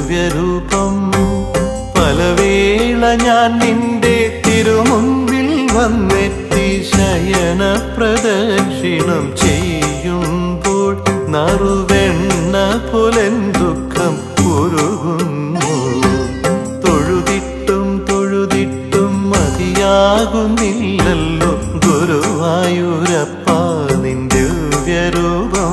ദിവ്യരൂപം പലവേള ഞാൻ നിന്റെ തിരുമുമ്പിൽ വന്നെത്തി ശയന പ്രദക്ഷിണം ചെയ്യുമ്പോൾ നറുവെണ്ണ പോലെൻ ദുഃഖം ഉരുകുന്നു. തൊഴുതിട്ടും തൊഴുതിട്ടും മതിയാകുന്നില്ലല്ലോ ഗുരുവായൂരപ്പ നിൻ ദിവ്യരൂപം.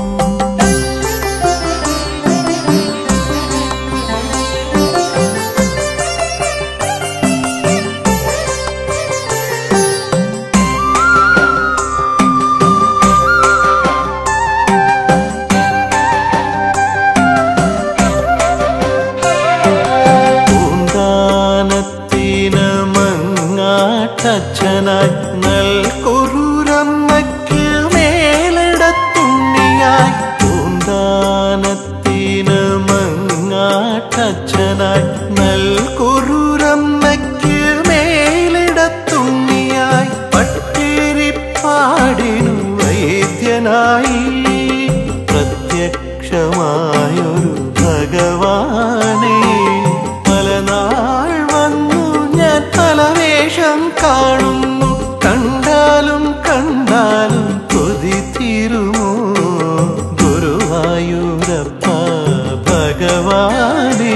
അച്ഛനായി നൽകുറുരമ്മയ്ക്ക് മേലിടത്തുണ്ണിയായി പൂന്താനത്തിന് മങ്ങാട്ടച്ഛനായി നൽകുറുരമ്മയ്ക്ക് മേലിടത്തുണ്ണിയായി പട്ടിരിപ്പാടിനു വൈദ്യനായി പ്രത്യക്ഷമായൊരു ഭഗവാനെ പലനാൾ വന്നു ഞാൻ പലവേഷം കാണുന്നു. കണ്ടാലും കണ്ടാലും കൊതി തീരുമോ ഗുരുവായൂരപ്പ ഭഗവാനേ.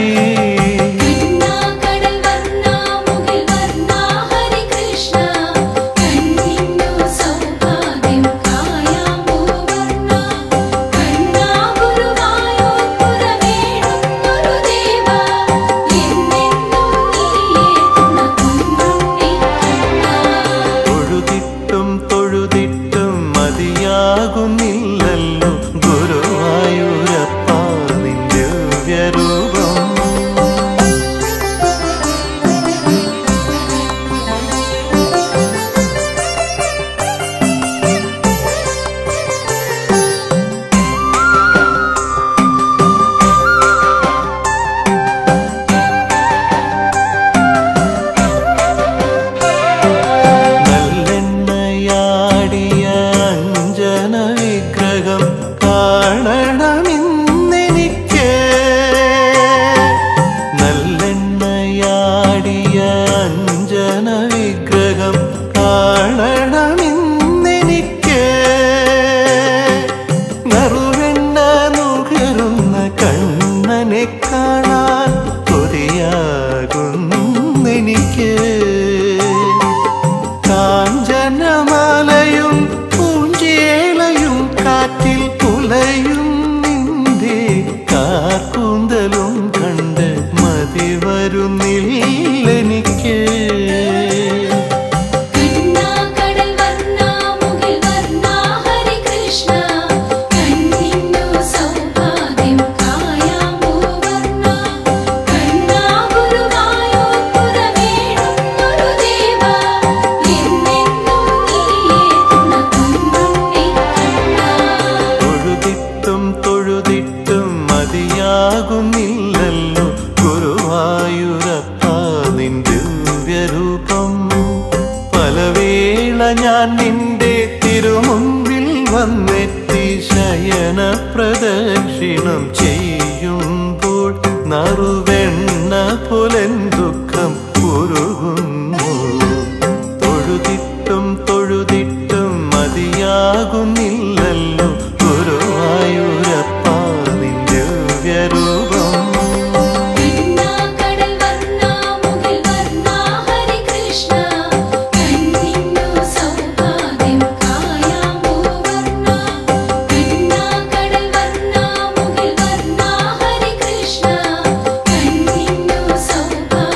തൊഴുതിട്ടും മതിയാകുന്നില്ലല്ലോ ഗുരുവായൂരപ്പ നിൻ ദിവ്യരൂപം. കാണണമെന്നെനിക്ക് നല്ലെണ്ണയാടിയ അഞ്ജന വിഗ്രഹം കാണണമെന്നെനിക്ക് നറുവെണ്ണ നുകരുന്ന കണ്ണനെ കാണാൻ കൊതിയാകുന്നെനിക്ക്. കാഞ്ചനമാലയും പൂഞ്ചേലയും കാറ്റിൽ പുലയും നിന്റെ കാർക്കൂന്തലും കണ്ട് മതി വരുന്നില്ലെനിക്ക്. തൊഴുതിട്ടും മതിയാകുന്നില്ലല്ലോ ഗുരുവായൂരപ്പ നിൻ ദിവ്യരൂപം പലവേള ഞാൻ നിന്റെ തിരുമുമ്പിൽ വന്നെത്തി ശയന പ്രദക്ഷിണം ചെയ്യുമ്പോൾ നറുവെണ്ണ പോലെൻ ദുഃഖം ഉരുകുന്നു. തൊഴുതിട്ടും മതിയാകുന്നില്ലല്ലോ ഗുരുവായൂരപ്പ നിൻ ദിവ്യരൂപം. Krishna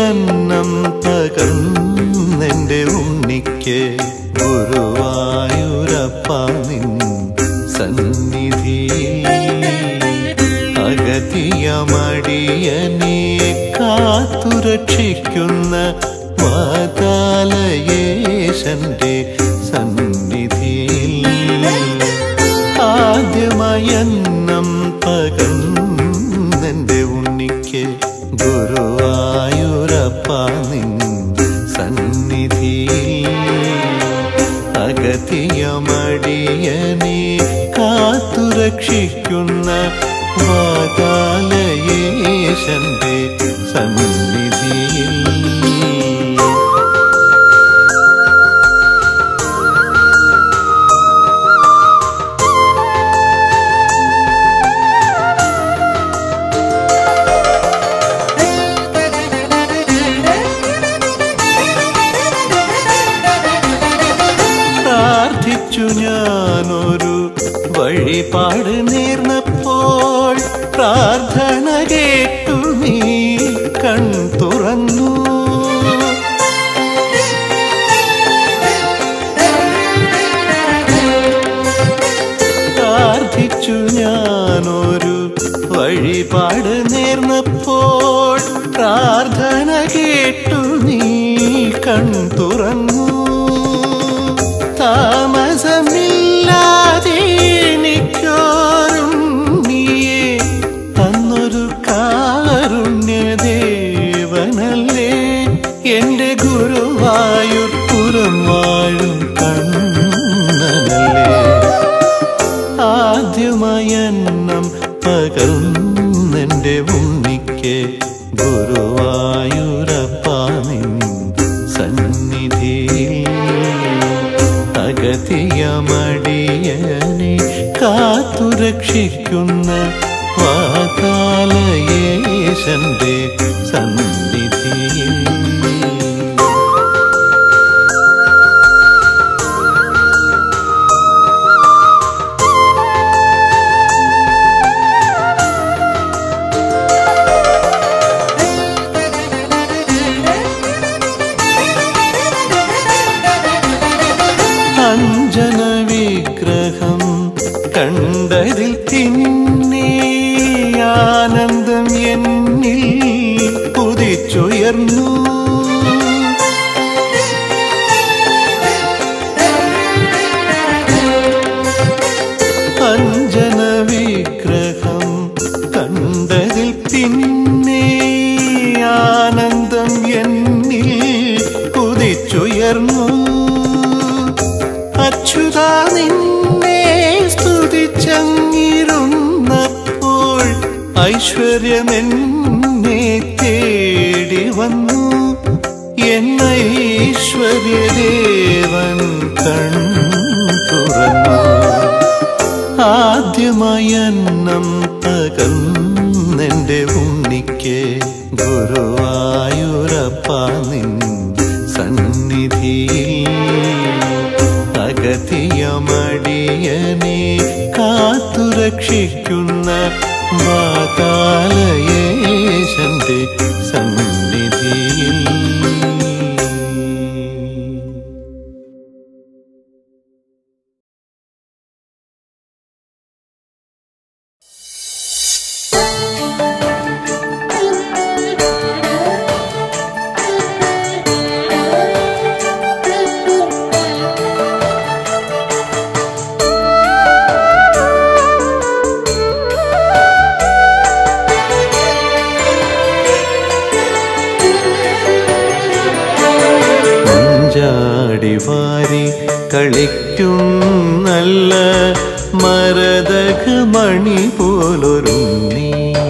അന്നം പകർന്നെന്റെ ഉണ്ണിക്ക് ഗുരുവായൂരപ്പ നിൻ സന്നിധിയിൽ അഗതിയമടിയനെ കാത്തുരക്ഷിക്കുന്ന വാതാലയേശന്റെ സന്നിധിയിൽ ആദ്യമയന്നം പകർന്നെന്റെ ഉണ്ണിക്ക് ഗുരുവായൂരപ്പ നിൻ സന്നിധിയിൽ അഗതിയമടിയനെ കാത്തുരക്ഷിക്കുന്ന വാതാലയേശന്റെ സന്നിധിയിൽ ഞാനൊരു വഴിപാട് നേർന്നപ്പോൾ പ്രാർത്ഥന കേട്ടു നീ കൺ തുറന്നു. പ്രാർത്ഥിച്ചു ഞാനൊരു വഴിപാട് നേർന്നപ്പോൾ പ്രാർത്ഥന കേട്ടു നീ കൺ തുറന്നു. താമസമില്ലാതെ എനിക്കോരുണ്ണിയെ തന്നൊരു കാരുണ്യദേവനല്ലേ എന്റെ ഗുരുവായൂർപുരം വാഴും കണ്ണനല്ലേ. ആദ്യമയന്നം പകർന്നെന്റെ ഉണ്ണിക്ക് ഗുരുവായൂരപ്പ നിൻ സന്നിധിയിൽ അഗതിയമടിയനെ കാത്തുരക്ഷിക്കുന്ന വാതാലയേശന്റെ സന്നിധിയിൽ അഞ്ജന വിഗ്രഹം കണ്ടതിൽ പിന്നെ ആനന്ദം എന്നിൽ കുതിച്ചുയർന്നു. അഞ്ജന വിഗ്രഹം കണ്ടതിൽ പിന്നെ ആനന്ദം എന്നിൽ കുതിച്ചുയർന്നു. അച്യുതാ നിന്നെ സ്തുതിച്ചങ്ങിരുന്നപ്പോൾ ഐശ്വര്യമെന്നെ തേടി വന്നു. എന്നൈശ്വര്യദേവൻ കൺ തുറന്നു. ആദ്യമയന്നം പകർന്നെന്റെ ഉണ്ണിക്ക് ഗുരുവായൂരപ്പ നിൻ സന്നിധിയിൽ അഗതിയമടിയനെ കാത്തുരക്ഷിക്കുന്ന വാതാലയേശന്റെ സന്നിധിയിൽ വാരി കളിക്കും നല്ല മരതകമണി പോലൊരുണ്ണി.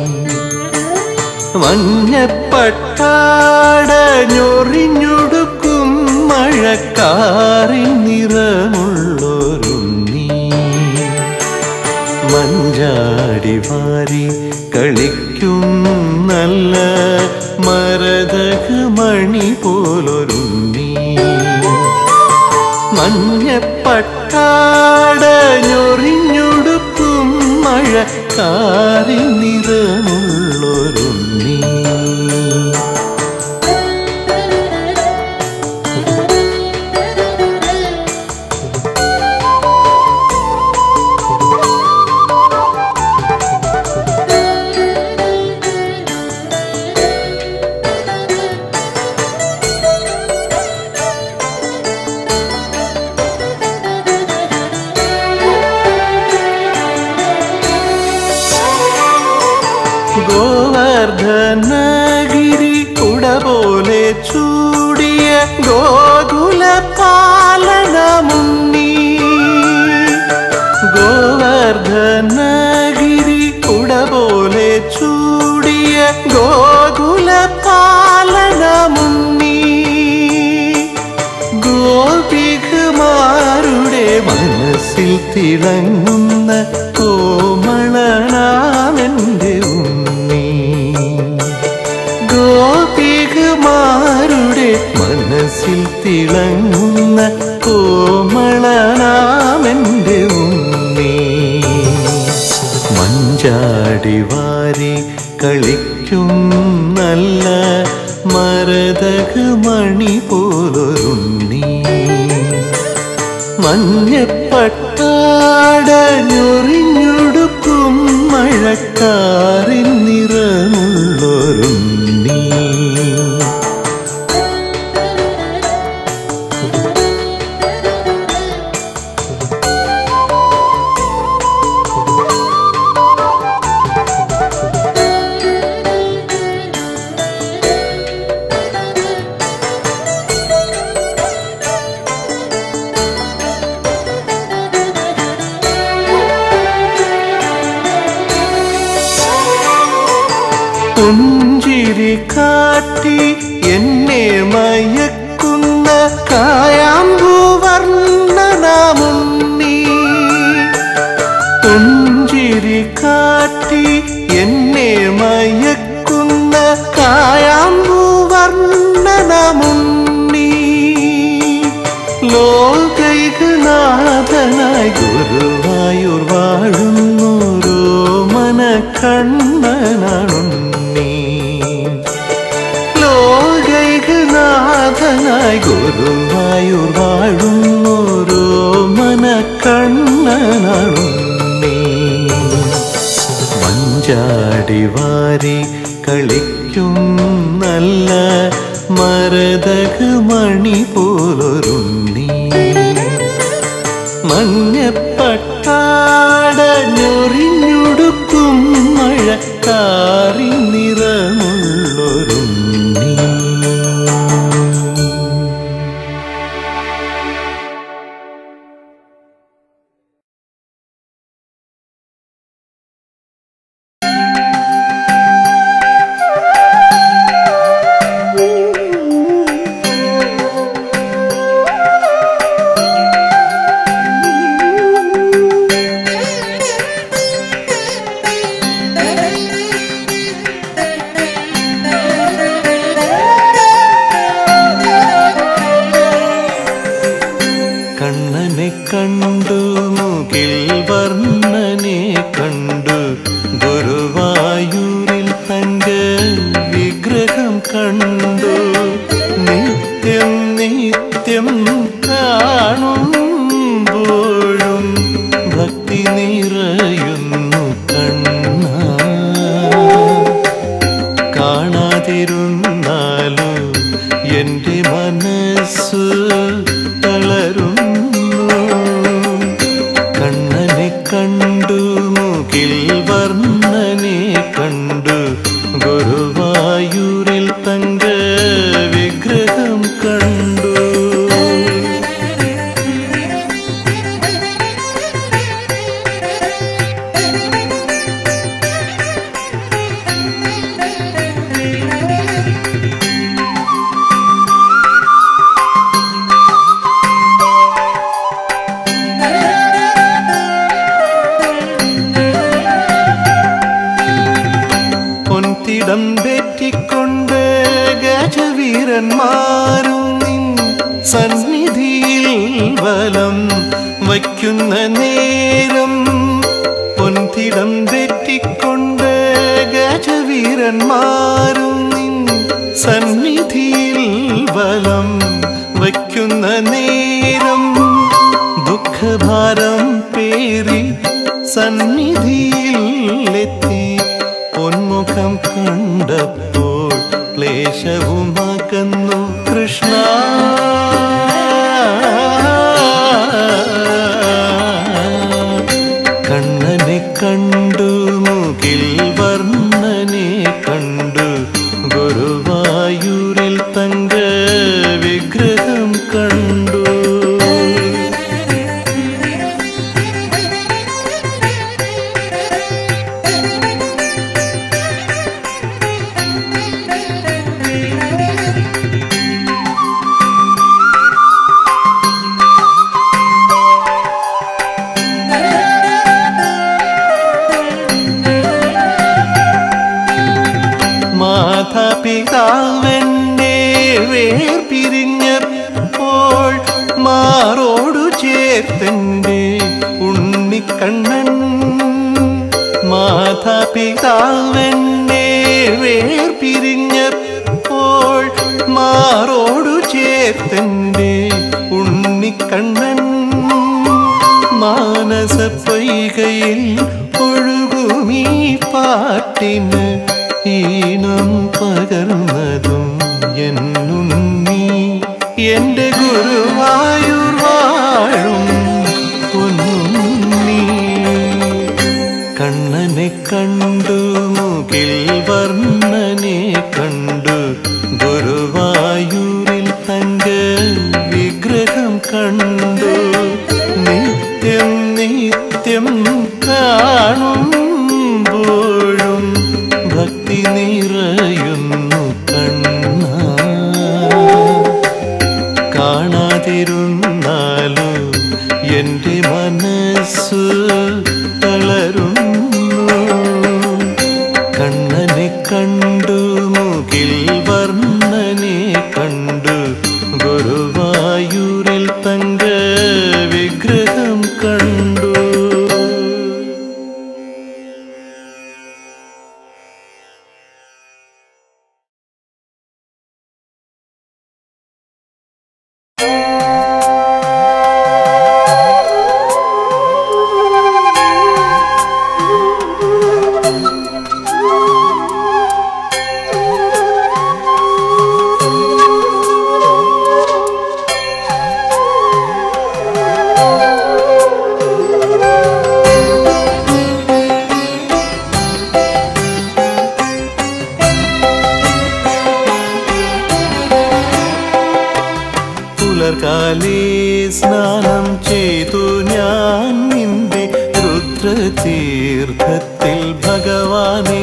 മഞ്ഞപ്പട്ടാടഞ്ഞൊറിഞ്ഞൊടുക്കും മഴക്കാറിൻ നിറമുള്ളൊരുണ്ണി. മഞ്ചാടി വാരി കളിക്കും നല്ല മരതകമണി പോലൊരുണ്ണി. മഞ്ഞപ്പട്ടാടഞ്ഞൊറിഞ്ഞൊടുക്കും മഴക്കാറിൻ നിറമുള്ളൊരുണ്ണി. ഗോവർദ്ധനഗിരി കുട പോലെ ചൂടിയ ഗോകുല പാലനമുണ്ണി ഗോവർദ്ധനഗിരി കുട പോലെ ചൂടിയ ഗോകുല പാലനമുണ്ണി ഗോപികമാരുടെ മനസ്സിൽ തിളങ്ങുന്ന കോമളനാമെൻ്റെ ഉണ്ണി ഗോപികമാരുടെ മനസ്സിൽ തിളങ്ങുന്ന കോമളനാമെൻ്റെ ഉണ്ണി മഞ്ചാടി വാരി കളിക്കും നല്ല മരതകമണി പോലൊരുണ്ണി മഞ്ഞപ്പട്ടാടഞ്ഞൊറിഞ്ഞൊടുക്കും മഴക്കാറിൻ നിറമുള്ളൊരുണ്ണി പുഞ്ചിരി കാട്ടി എന്നെ മയക്കുന്ന കായാമ്പൂവർണ്ണനാമുണ്ണി പുഞ്ചിരി കാട്ടി എന്നെ മയക്കുന്ന കായാമ്പൂവർണ്ണനാമുണ്ണി ലോകൈകനാഥനായി ഗുരുവായൂർ വാഴുന്നോരോ മനക്കണ്ണനാണുണ്ണി ലോകൈകനാഥനായി ഗുരുവായൂർ വാഴുന്നോരോ മനക്കണ്ണനാണുണ്ണി മഞ്ചാടി വാരി കളിക്കും നല്ല മരതകമണി പോലൊരുണ്ണി മഞ്ഞപ്പട്ടാടഞ്ഞൊറിഞ്ഞൊടുക്കും മഴക്കാറിൻ നിറമുള്ളൊരുണ്ണി കണ്ണനെ കണ്ടു മുകിൽ വർണ്ണനെ കണ്ടു ഗുരുവായൂരിൽ തങ്ക വിഗ്രഹം കണ്ടു നിത്യം നിത്യം കാണുമ്പോഴും ഭക്തി നിറയുന്നു കണ്ണ കാണാതിരുന്നാലും എൻ്റെ മനസ്സ് തളരും കണ്ണനെ കണ്ടു മുകിൽ വർണ്ണനെ കണ്ടു ഗുരുവായൂരിൽ തങ്ക വിഗ്രഹം കണ്ടു പൊൻതിടം വെറ്റിക്കൊണ്ട് ഗജവീരന്മാരും നിൻ സന്നിധിയിൽ വലം വയ്ക്കുന്ന നേരം പൊൻതിടം വെറ്റിക്കൊണ്ട് ഗജവീരന്മാരും നിൻ സന്നിധിയിൽ വലം വയ്ക്കുന്ന നേരം ദുഃഖഭാരം പേറി സന്നിധിയിലെത്തി പൊന്മുഖം കണ്ടപ്പോൾ ക്ലേശവും അകന്നു കൃഷ്ണ കണ്ണനെ കണ്ടു മുകിൽ വർണ്ണനെ കണ്ടു തങ്ക വിഗ്രഹം കണ്ടു. മാതാപിതാവെന്നെ വേർപിരിഞ്ഞപ്പോൾ മാറോടു ചേർത്തെന്റെ ഉണ്ണിക്കണ്ണൻ. മാതാപിതാവെന്നെ വേർപിരിഞ്ഞപ്പോൾ മാറോടു ചേർത്തെന്റെ ഉണ്ണിക്കണ്ണൻ. മാനസ പൊയ്കയിൽ ഒഴുകുമീ പാട്ടിന് ഈണം പകർന്നതും എന്നുണ്ണി. എന്റെ ഗുരുവായൂർ വാഴും പൊന്നുണ്ണി. കണ്ണനെ കണ്ടു മുകിൽ വർണ്ണനെ കണ്ടു ഗുരുവായൂരിൽ തങ്ക വിഗ്രഹം കണ്ടു. നിത്യം നിത്യം കാണുമ്പോഴും ഭക്തി നിറയുന്നു കണ്ണ. കാണാതിരുന്നാലോ എന്റെ മനസ്സ് തളരുന്നു. കണ്ണനെ കണ്ടു മുകിൽ വർണ്ണനെ കണ്ടു ഗുരുവായൂരിൽ തങ്ക വിഗ്രഹം കണ്ടു. പുലർകാലേ സ്നാനം ചെയ്തു ഞാൻ നിന്റെ രുദ്രതീർത്ഥത്തിൽ ഭഗവാനേ.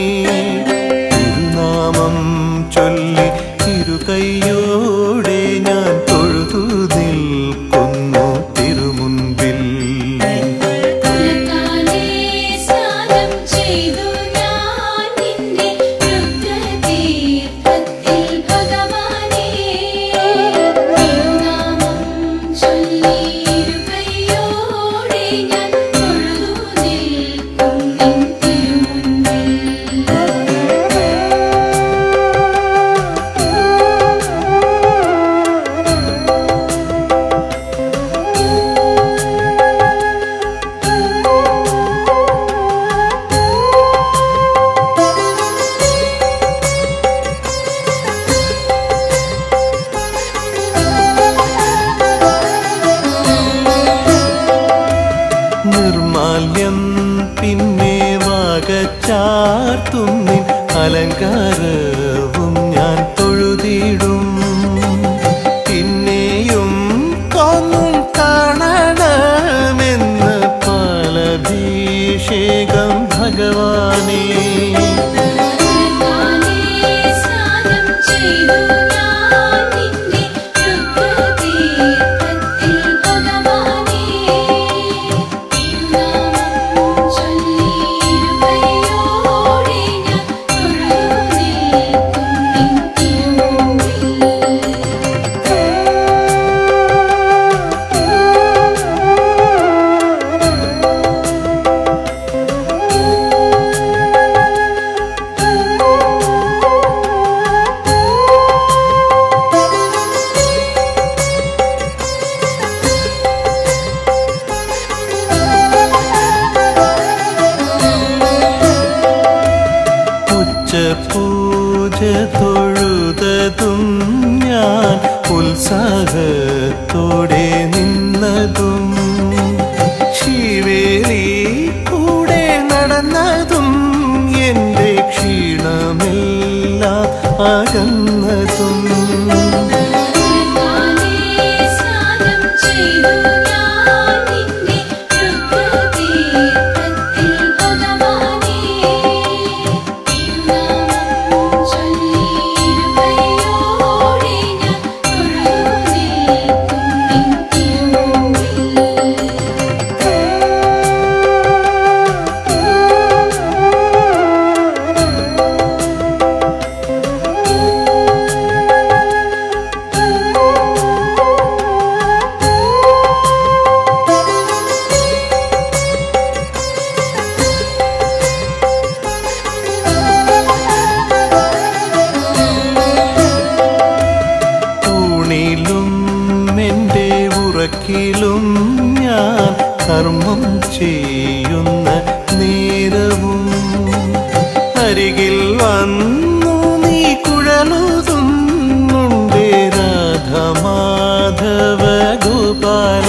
തിരുനാമം ചൊല്ലി ഇരുകൈയോടെ ഞാൻ തൊഴുതു നിൽക്കുന്നു തിരുമുൻപിൽ. ഉലകിലും ഞാൻ കർമ്മം ചെയ്യുന്ന നേരവും അരികിൽ വന്നു നീ കുഴലുതുന്നുണ്ടേ രാധമാധവ ഗോപാല.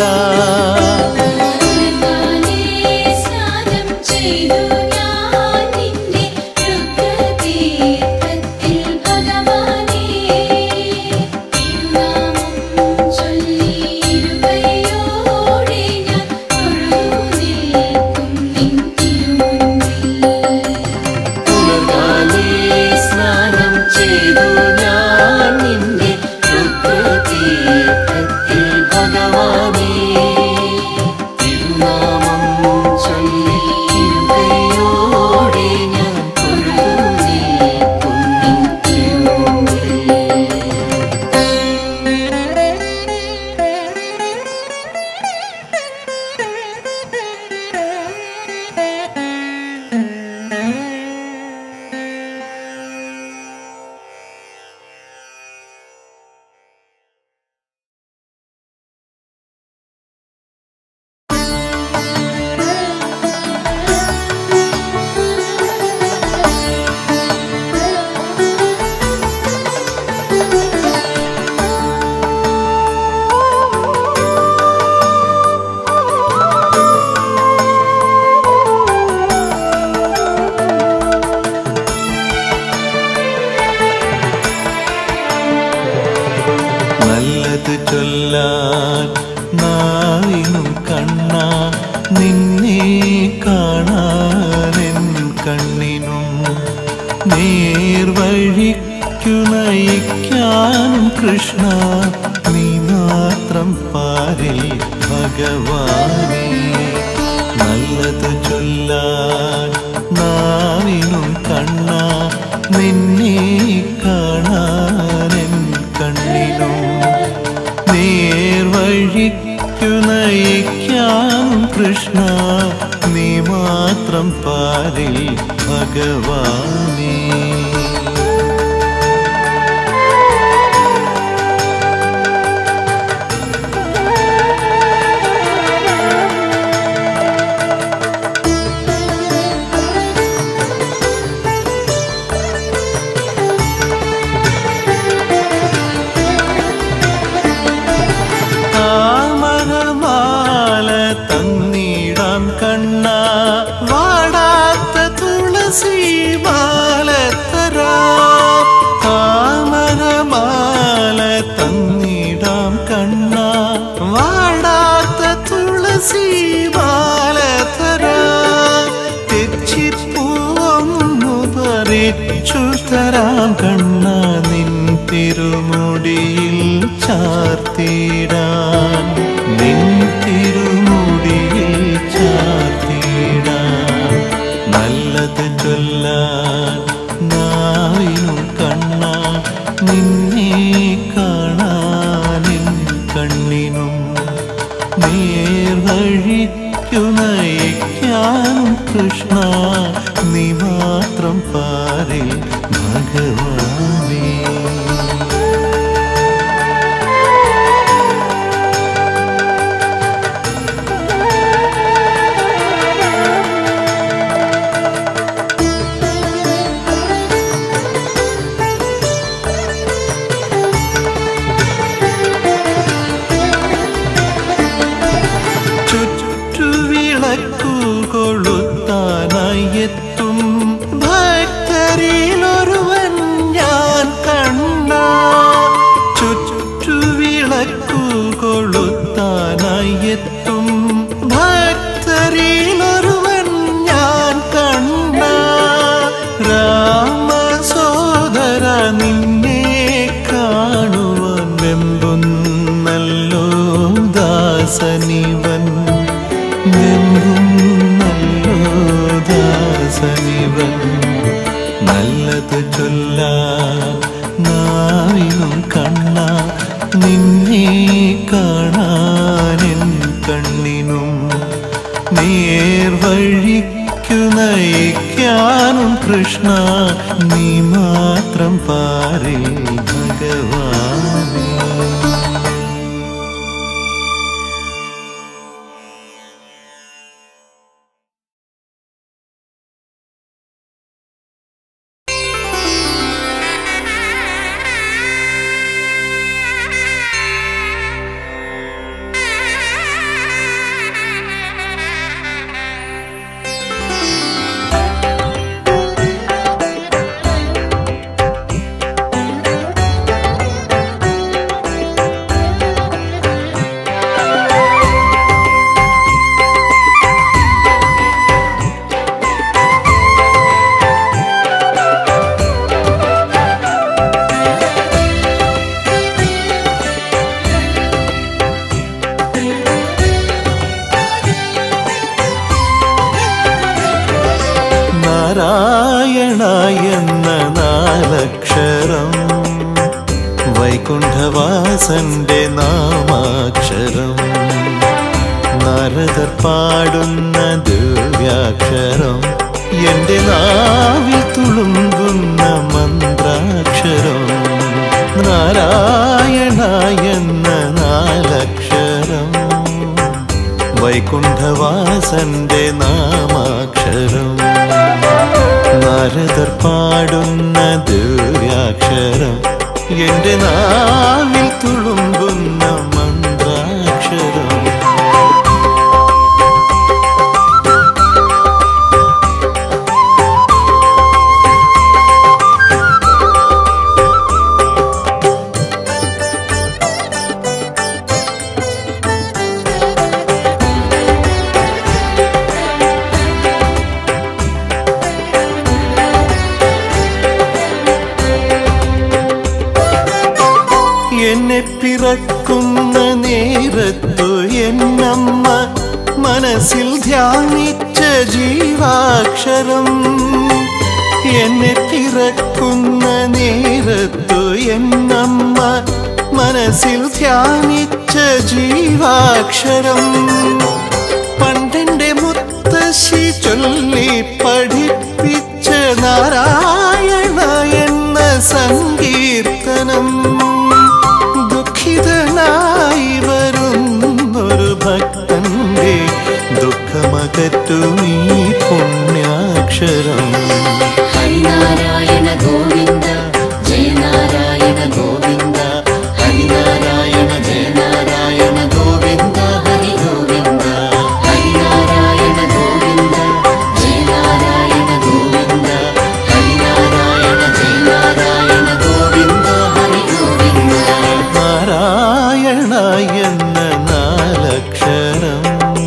ചൊല്ലാൻ നാവിനും കണ്ണ നിന്നെ കാണാനെൻ കണ്ണിനും നേർവഴിക്കു നയിക്കാനും കൃഷ്ണ നീ മാത്രം പാരിൽ ഭഗവാനേ. നല്ലത് ചൊല്ലാൻ നാവിനും കണ്ണ നിന്നെ കാണാനെൻ കണ്ണിനും നേർവഴിക്കു നയിക്കാനും കൃഷ്ണ നീ മാത്രം പാരിൽ ഭഗവാനേ. കണ്ണ വാടാത്ത തുളസി മാലത്തര താമരമാല തന്നിടാം കണ്ണ വാടാത്ത തുളസി മാലത്തര തെച്ചിപ്പൂവൊന്നു പറിച്ചു തരാം കണ്ണ നിൻ തിരുമുടിയിൽ ചാർത്തിടാൻ നിൻ തിരുമുടിയിൽ ചാർത്തിടാൻ. നല്ലത് ചൊല്ലാൻ നാവിനും കണ്ണ നിന്നെ കാണാനെൻ കണ്ണിനും നേർവഴിക്കു നയിക്കാനും കൃഷ്ണ നീ മാത്രം പാരിൽ ഭഗവാനേ. കൊളുത്താനായെത്തും ഭക്തരിലൊരുവൻ ഞാൻ കണ്ണ ചുറ്റുവിളക്കു കൊളുത്താനായെത്തും ഭക്തരിലൊരുവൻ ഞാൻ കണ്ണ രാമസോദര നിന്നെ കാണുവാൻ വെമ്പുന്നല്ലോ ദാസനിവൻ ദാസനിവൻ. നല്ലത് ചൊല്ലാൻ നാവിനും കണ്ണ നിന്നെ കാണാനെൻ കണ്ണിനും നേർവഴിക്കു നയിക്കാനും കൃഷ്ണ നീ മാത്രം പാരിൽ ഭഗവാനേ. വൈകുണ്ഠവാസന്റെ നാമാക്ഷരം നാരദർ പാടുന്ന ദിവ്യാക്ഷരം എന്റെ നാവിൽ തുളുമ്പുന്ന മന്ത്രാക്ഷരം നാരായണ എന്ന നാലക്ഷരം വൈകുണ്ഠവാസന്റെ നാമാക്ഷരം നാരദർ പാടുന്ന ദിവ്യാക്ഷരം എന്റെ നാവിൽ തുളുമ്പുന്ന മന്ത്രാക്ഷരം എന്നെ പിറക്കുന്ന നേരത്തു എന്നമ്മ മനസ്സിൽ ധ്യാനിച്ച ജീവാക്ഷരം എന്നെ പിറക്കുന്ന നേരത്തു എന്നമ്മ മനസ്സിൽ ധ്യാനിച്ച ജീവാക്ഷരം പണ്ടെന്റെ മുത്തശ്ശി ചൊല്ലി പഠിപ്പിച്ച നാരായണ എന്ന സങ്കീർത്തനം ദുഃഖിതനായി വരുന്നൊരു ഭക്തന്റെ ദുഃഖമകറ്റുമീ പുണ്യാക്ഷരം ഹരിനാരായണ ഗോവിന്ദ ജയ നാരായണ ഗോവിന്ദ ഹരിനാരായണ ജയ നാരായണ ഗോവിന്ദ ഹരി ഗോവിന്ദ ഹരിനാരായണ ഗോവിന്ദ ജയ നാരായണ ഗോവിന്ദ ഹരിനാരായണ ജയ നാരായണ ഗോവിന്ദ ഹരി ഗോവിന്ദ നാരായണ എന്ന നാലക്ഷരം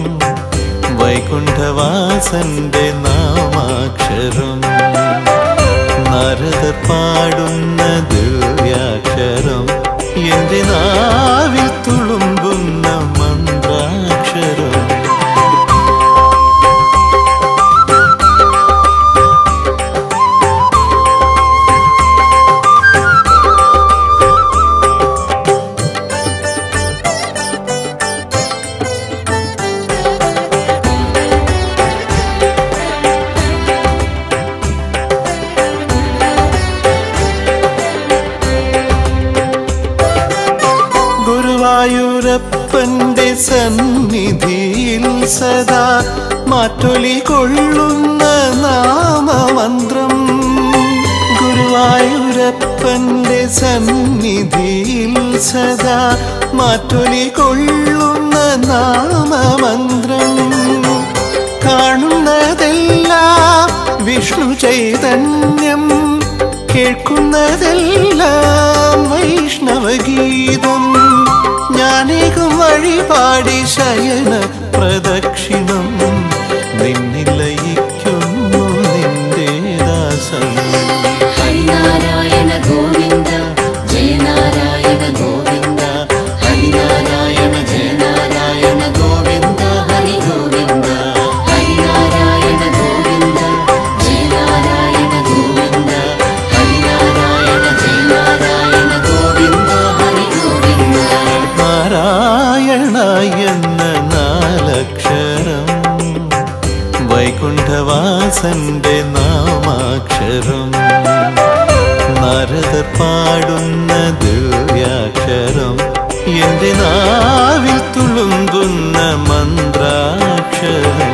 വൈകുണ്ഠവാസന്റെ നാമാക്ഷരം നാരദർ പാടുന്ന ദിവ്യാക്ഷരം എന്റെ നാവിൽ തുളുമ്പുന്ന മന്ത്രാക്ഷരം ഗുരുവായൂരപ്പന്റെ സന്നിധിയിൽ സദാ മാറ്റൊലി കൊള്ളുന്ന നാമമന്ത്രം ഗുരുവായൂരപ്പന്റെ സന്നിധിയിൽ സദാ മാറ്റൊലി കൊള്ളുന്ന നാമമന്ത്രം കാണുന്നതെല്ലാം വിഷ്ണു ചൈതന്യം കേൾക്കുന്നതെല്ലാം വൈഷ്ണവഗീതം ജ്ഞാനികം വഴിപാടി ശയന പ്രദക്ഷിണം നിന്നിൽ ലയിക്കുന്നു നിന്റെ ദാസം ഹരിനാരായണ ഗോവിന്ദ ജയ നാരായണ ഗോവിന്ദ ഹരിനാരായണ ജയ നാരായണ ഗോവിന്ദ ഹരി ഗോവിന്ദ ഹരിനാരായണ ഗോവിന്ദ ജയ നാരായണ ഗോവിന്ദ ഹരിനാരായണ ജയ നാരായണ ഗോവിന്ദ ഹരി ഗോവിന്ദ നാരായണ എന്ന നാലക്ഷരം വൈകുണ്ഠവാസന്റെ നാമാക്ഷരം നാരദർ പാടുന്ന ദിവ്യാക്ഷരം എന്റെ നാവിൽ തുളുമ്പുന്ന മന്ത്രാക്ഷരം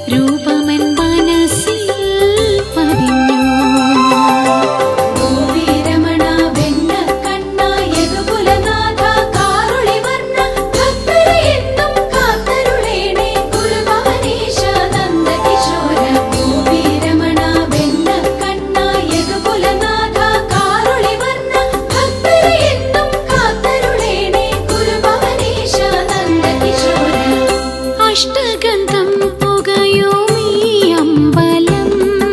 രൂപമൻ മനസ്സിൽ പതിഞ്ഞു. ഗോപീരമണ വെണ്ണക്കണ്ണ യദുകുലനാഥ കാരുളിവർണ്ണ ഭക്തരെ എന്നും കാത്തരുളേണേ ഗുരുഭവനീശ നന്ദകിശോര. ഗോപീരമണ വെണ്ണക്കണ്ണ യദുകുലനാഥ കാരുളിവർണ്ണ ഭക്തരെ എന്നും കാത്തരുളേണേ ഗുരുഭവനീശ നന്ദകിശോര. അഷ്ടഗന്ധം പുകയോമീ അമ്പലം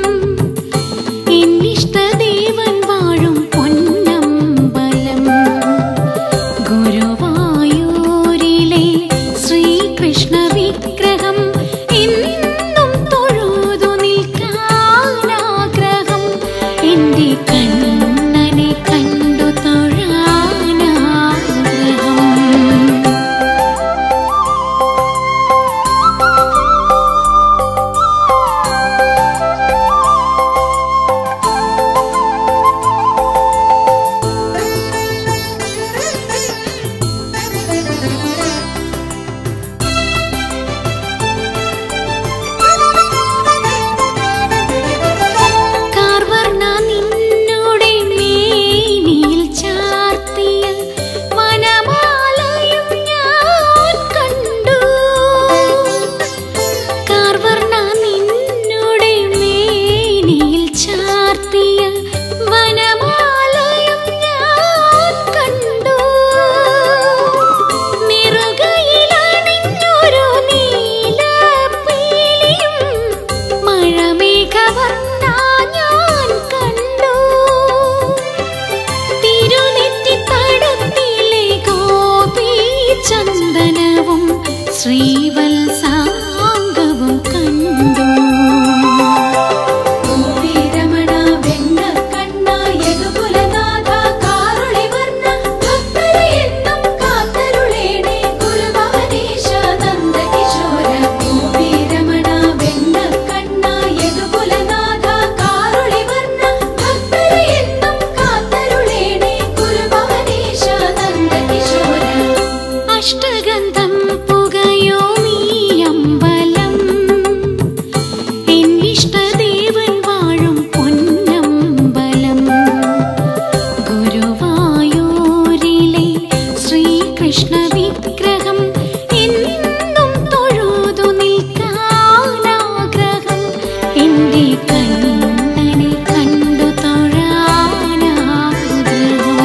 എന്നിഷ്ടദേവൻ വാഴും പൊന്നമ്പലം. ഗുരുവായൂരിലെ ശ്രീകൃഷ്ണ വിഗ്രഹം എന്നും തൊഴുതു നിൽക്കാനാഗ്രഹം. എന്റെ കണ്ണനെ കണ്ടു തൊഴാനാഗ്രഹം. കാർവർണ്ണ നിന്നോടെ മേനിയിൽ ചാർത്തിയ വനമാലയും ഞാൻ കണ്ടു. കാർവർണ്ണ നിന്നോടെ മേനിയിൽ ചാർത്തിയ വനമാലയും ഞാൻ കണ്ടു. നെറുകയിലണിഞ്ഞൊരു നീലപ്പീലിയും മഴമേഘവർണ്ണ ഞാൻ കണ്ടു. തിരുനെറ്റിത്തടത്തിലെ ഗോപീചന്ദനവും ശ്രീവത്സാംഗവും കണ്ടു. ഗോപീരമണ വെണ്ണക്കണ്ണ യദുകുലനാഥ കാരുളിവർണ്ണ ഭക്തരെ എന്നും കാത്തരുളേണേ ഗുരുഭവനീശ നന്ദകിശോര. ഗോപീരമണ വെണ്ണക്കണ്ണ യദുകുലനാഥ കാരുളിവർണ്ണ ഭക്തരെ എന്നും കാത്തരുളേണേ ഗുരുഭവനീശ നന്ദകിശോര. അഷ്ടഗന്ധം പുകയോമീ അമ്പലം എന്നിഷ്ടദേവൻ വാഴും പൊന്നമ്പലം. ഗുരുവായൂരിലെ ശ്രീകൃഷ്ണ വിഗ്രഹം എന്നും തൊഴുതു നിൽക്കാനാഗ്രഹം. എന്റെ കണ്ണനെ കണ്ടു തൊഴാനാഗ്രഹം.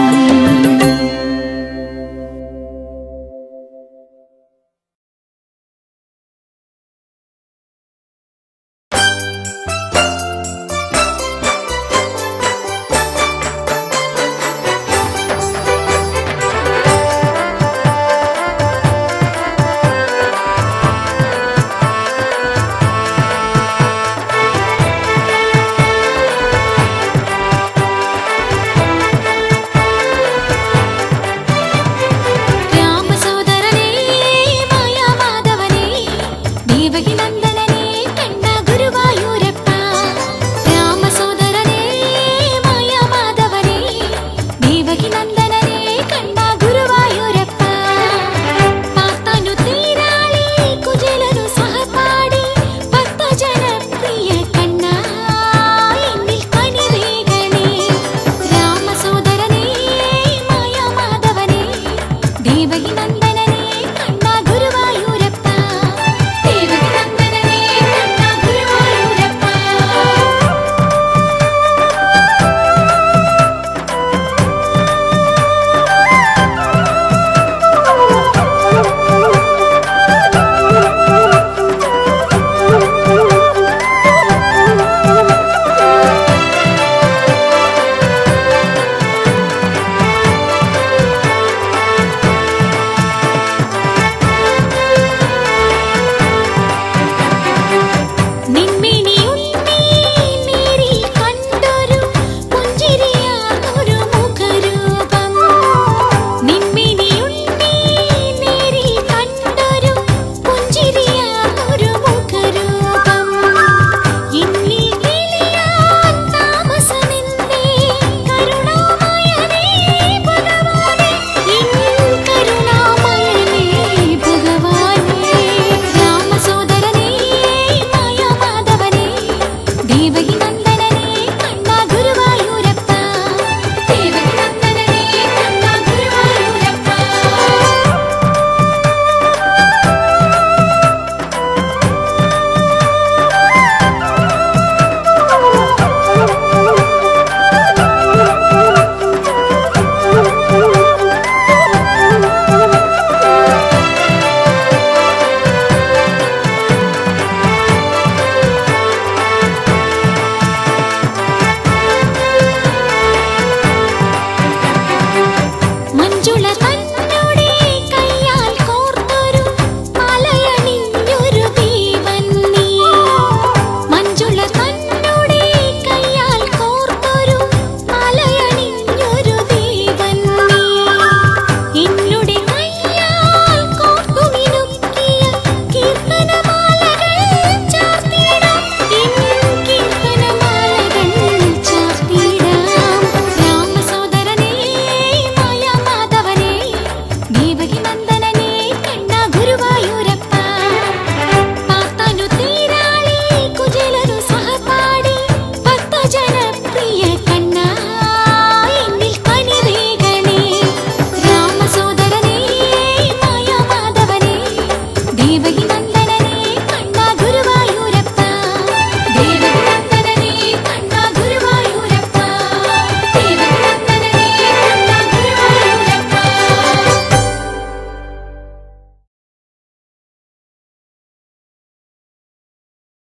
രാമസോദരനേ മായാമാധവനേ ദേവകി നന്ദന